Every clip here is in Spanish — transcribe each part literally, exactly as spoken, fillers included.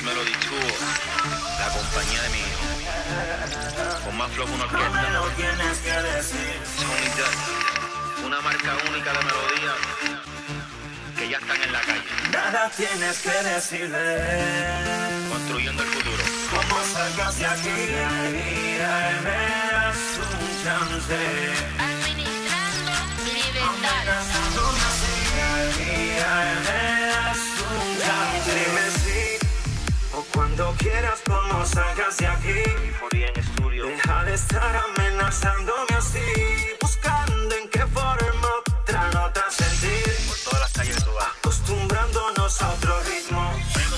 Street Melody Tour, la compañía de mi hijo. Con más flow que una orquesta. No me lo tienes que decir. Tony Dutch, una marca única de melodía que ya están en la calle. Nada tienes que decirle. Construyendo el futuro. Como salgas de aquí, me das un chance. Administrando libertad. Amenazándome así, me das un chance. Dime sí, o cuando quieras, como salgas de aquí. Foría en estudio. Deja de estar amenazándome así, buscando en qué forma otra nota sentir. Por todas las calles de tu barrio. Acostumbrándonos a otro ritmo.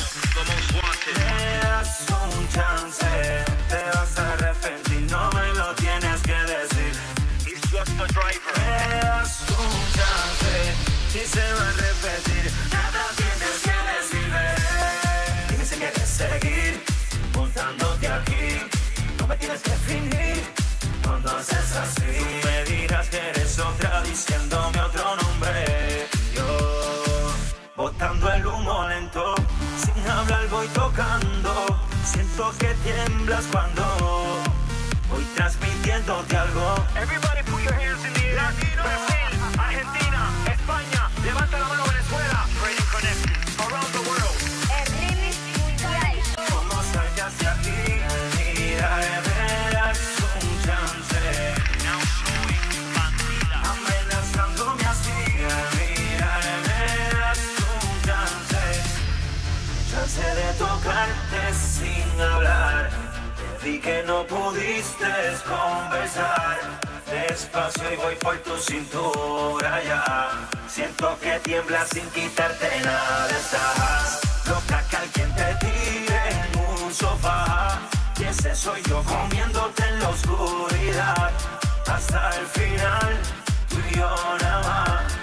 Me das un chance, te vas a arrepentir, no me lo tienes que decir. He's just a driver. Me das un chance, si se va a repetir, nada tienes que decirme. Dime si quieres seguir montándote aquí, no me tienes que fingir cuando haces así. Tú me dirás que eres otra diciéndome otro nombre. Yo botando el humo lento, sin hablar voy tocando. Siento que tiemblas cuando voy transmitiéndote algo. Everybody put your hands in the air. Latino, Brasil, Argentina, España, levanta la mano Venezuela. Trading Connect, around the world. El remix mundial. Como salgas de aquí, mira, me das un chance. Now showing bandida. Amenazándome así, mira, me das un chance. Chance de tocarte sin hablar. Te vi que no pudiste conversar. Despacio y voy por tu cintura ya. Siento que tiemblas sin quitarte nada. Estás loca que alguien te tire en un sofá. Y ese soy yo comiéndote en la oscuridad. Hasta el final, tú y yo nada más.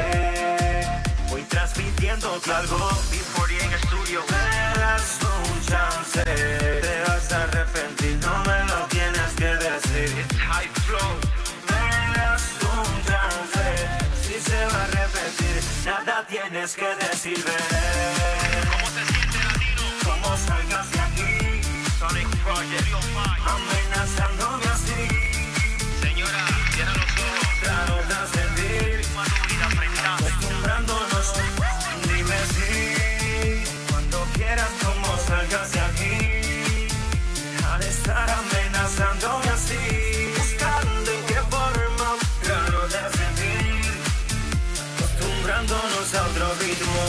Eh, voy transmitiéndote algo. B cuarenta en estudio. Me das un chance, te vas a arrepentir, no me lo tienes que decir. It's high flow. Me das un chance, si se va a repetir, nada tienes que decirme. ¿Cómo se siente latino? Como salgas de aquí, Sonic Project. amenazándome así, Señora, cierra los ojos. claro de sentir, Madurita prendada. acostumbrándonos. Dime si, cuando quieras, como salgas de aquí, deja de estar amenazándome así, buscando en qué forma, claro de sentir, acostumbrándonos a otro ritmo.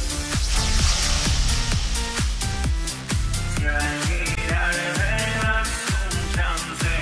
Si al girar me das un chance,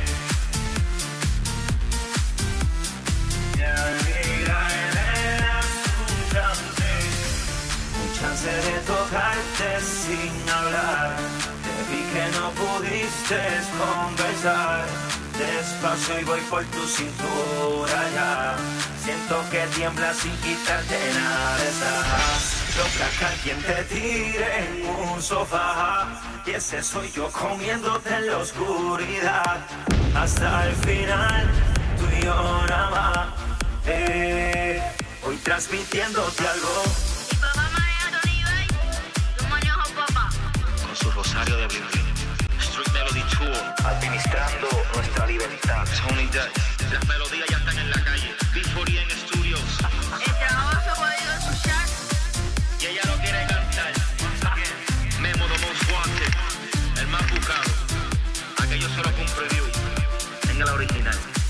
si al girar me das un chance, un chance de tocarte sin hablar. Te vi que no pudiste conversar. Despacio y voy por tu cintura ya. Siento que tiemblas sin quitarte nada. Estás loca que alguien te tire en un sofá. Y ese soy yo comiéndote en la oscuridad. Hasta el final, tú y yo nada más. Eh, voy transmitiéndote algo. Mi papá maneja Tony Dutch, yo manejo papá. Con su rosario de bling bling. Street Melody Tour, administrando nuestra libertad. Tony Dutch, las melodías ya están en la calle. B cuarenta en estudios. El trabajo se ha podido escuchar. Y ella lo quiere cantar. Memo the Most Wanted, el más buscado. Aquello solo fue un preview. En el original.